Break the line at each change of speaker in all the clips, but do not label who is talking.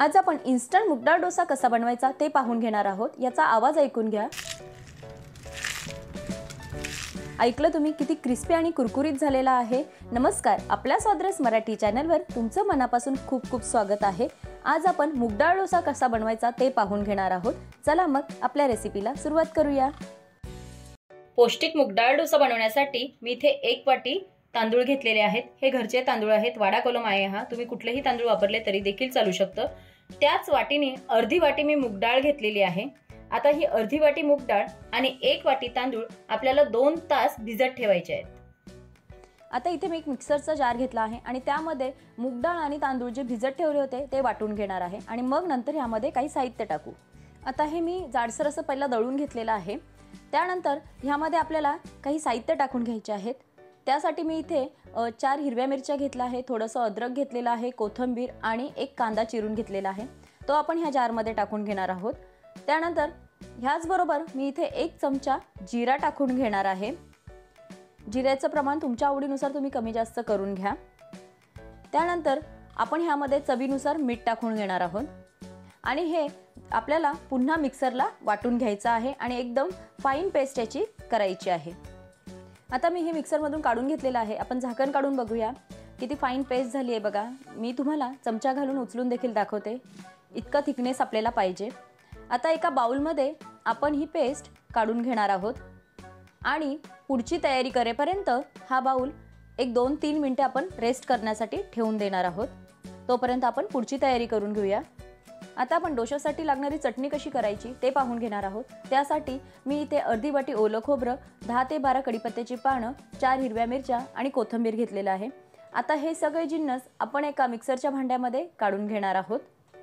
आज आपण इन्स्टंट मूग डाळ डोसा कसा बनवायचा ते पाहून घेणार आहोत। याचा आवाज ऐकून घ्या। ऐकलं तुम्ही किती क्रिस्पी आणि कुरकुरीत झालेला आहे। नमस्कार, आपल्या स्वाद्रस मराठी चॅनलवर तुमचं मनापासून खूप खूप स्वागत आहे। आज आपण मूग डाळ डोसा कसा बनवायचा ते पाहून घेणार आहोत। चला मग आपल्या रेसिपीला सुरुवात करूया। पौष्टिक मूग डाळ डोसा बनवण्यासाठी मी इथे 1 वाटी तांदूळ घेतलेले आहेत। हे घरचे तांदूळ आहेत, वाडा कोलम आहे हा। तुम्ही कुठलेही तांदूळ वापरले तरी देखील चालू शकतं। त्याच वाटीने अर्धी वाटी मी मूग डाळ घेतलेली आहे। आता ही अर्धी वाटी मूग डाळ आणि 1 वाटी तांदूळ आपल्याला 2 तास भिजत ठेवायचे आहेत। आता इथे मी एक मिक्सरचा जार घेतला आहे आणि त्यामध्ये मूग डाळ आणि तांदूळ जे भिजत ठेवले होते ते वाटून घेणार आहे आणि मग नंतर यामध्ये काही साहित्य टाकू। आता हे मी जाडसर असं पहिला दळून घेतलेलं आहे। त्यानंतर ह्यामध्ये आपल्याला काही साहित्य टाकून घ्यायचे आहेत। त्यासाठी मी इथे 4 हिरव्या मिरच्या घेतला आहे, थोडंसं अद्रक घेतलेलं आहे, कोथिंबीर आणि 1 कांदा चिरून घेतलेला आहे। तो आपण ह्या जारमध्ये टाकून घेणार आहोत। त्यानंतर ह्याच बरोबर मी इथे 1 चमचा जीरा टाकून घेणार आहे। जिऱ्याचं प्रमाण तुमच्या आवडीनुसार तुम्ही कमी जास्त करून घ्या। त्यानंतर आपण ह्यामध्ये चवीनुसार मीठ टाकून घेणार आहोत आणि हे आपल्याला पुन्हा मिक्सरला वाटून घ्यायचं आहे आणि एकदम फाईन पेस्ट याची करायची आहे। आता मी हे मिक्सरमधून काढून घेतलेलं आहे। आपण झाकण काढून बघूया किती फाईन पेस्ट झाली आहे बघा। मी तुम्हाला चमचा घालून उचलून देखील दाखवते। इतका थिकनेस आपल्याला पाहिजे। आता एका बाउलमध्ये आपण ही पेस्ट काढून घेणार आहोत आणि पुढची तयारी करेपर्यंत हा बाउल एक 2-3 मिनिटे आपण रेस्ट करण्यासाठी ठेवून देणार आहोत। तोपर्यंत आपण पुढची तयारी करून घेऊया। आता आपण डोशासाठी लागणारी चटणी कशी करायची ते पाहून घेणार आहोत। त्यासाठी मी इथे अर्धी वाटी ओलं खोबरं, 10 ते 12 कढीपत्त्याची पानं, 4 हिरव्या मिरच्या आणि कोथिंबीर घेतलेलं आहे। आता हे सगळे जिन्नस आपण एका मिक्सरच्या भांड्यामध्ये काढून घेणार आहोत।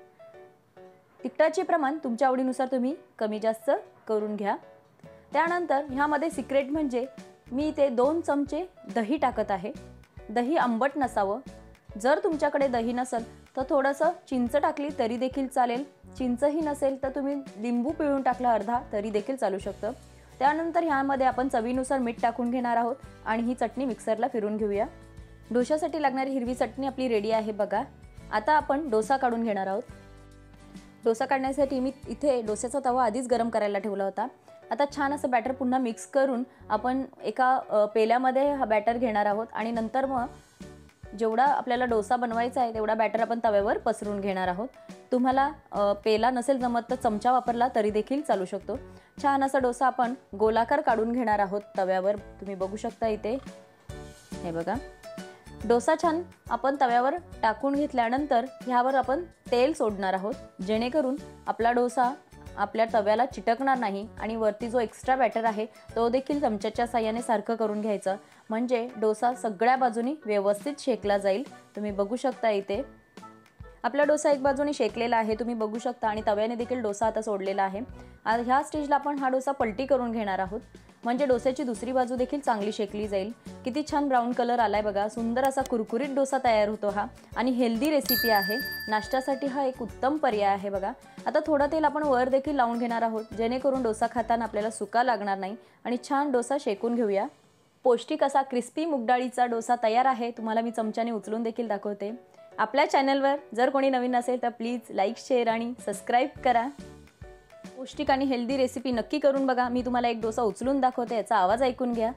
तिखटाचे प्रमाण तुमच्या आवडीनुसार तुम्ही कमी जास्त करून घ्या। त्यानंतर ह्यामध्ये सिक्रेट म्हणजे मी इथे 2 चमचे दही टाकत आहे। दही आंबट नसावं। जर तुमच्याकडे दही नसेल तर थोडंसं चिंच टाकली तरी देखील चालेल। चिंचही नसेल तर तुम्ही लिंबू पिळून टाकला अर्धा तरी देखील चालू शकतं। त्यानंतर ह्यामध्ये आपण चवीनुसार मीठ टाकून घेणार आहोत आणि ही चटणी मिक्सरला फिरून घेऊया। डोशासाठी लागणारी हिरवी चटणी आपली रेडी आहे बघा। आता आपण डोसा काढून घेणार आहोत। डोसा काढण्यासाठी मी इथे डोस्याचा तवा आधीच गरम करायला ठेवला होता। आता छान असं बॅटर पुन्हा मिक्स करून आपण एका पेल्यामध्ये हा बॅटर घेणार आहोत आणि नंतर मग जेवढा आपल्याला डोसा बनवायचा आहे तेवढा बॅटर आपण तव्यावर पसरून घेणार आहोत। तुम्हाला पेला नसेल जमत तर चमचा वापरला तरी देखील चालू शकतो। छान असा डोसा आपण गोलाकार काढून घेणार आहोत तव्यावर। तुम्ही बघू शकता इथे हे बघा। डोसा छान आपण तव्यावर टाकून घेतल्यानंतर ह्यावर आपण तेल सोडणार आहोत जेणेकरून आपला डोसा आपल्या तव्याला चिटकणार नाही आणि वरती जो एक्स्ट्रा बॅटर आहे तो देखील चमच्याच्या साहाय्याने सारखं करून घ्यायचं म्हणजे डोसा सगळ्या बाजूनी व्यवस्थित शेकला जाईल। तुम्ही बघू शकता इथे आपला डोसा एक बाजूने शेकलेला आहे, तुम्ही बघू शकता आणि तव्याने देखील डोसा आता सोडलेला आहे। ह्या स्टेजला आपण हा डोसा पलटी करून घेणार आहोत म्हणजे डोस्याची दुसरी बाजू देखील चांगली शेकली जाईल। किती छान ब्राऊन कलर आलाय बघा। सुंदर असा कुरकुरीत डोसा तयार होतो हा आणि हेल्दी रेसिपी आहे। नाश्त्यासाठी हा एक उत्तम पर्याय आहे बघा। आता थोडं तेल आपण वर देखील लावून घेणार आहोत जेणेकरून डोसा खाताना आपल्याला सुका लागणार नाही आणि छान डोसा शेकून घेऊया। पौष्टिक असा क्रिस्पी मूग डाळीचा डोसा तयार आहे। तुम्हाला मी चमच्याने उचलून देखील दाखवते। आपल्या चॅनलवर जर कोणी नवीन असेल तर प्लीज लाईक, शेअर आणि सबस्क्राईब करा। पौष्टिक आणि हेल्दी रेसिपी नक्की करून बघा। मी तुम्हाला एक डोसा उचलून दाखवते, याचा आवाज ऐकून घ्या।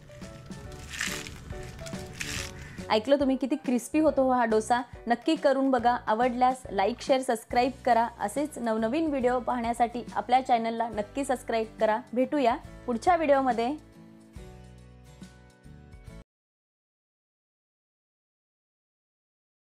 ऐकलं तुम्ही किती क्रिस्पी होतो हा डोसा। नक्की करून बघा। आवडल्यास लाईक, शेअर, सबस्क्राईब करा। असेच नवनवीन व्हिडिओ पाहण्यासाठी आपल्या चॅनलला नक्की सबस्क्राईब करा। भेटूया पुढच्या व्हिडिओमध्ये।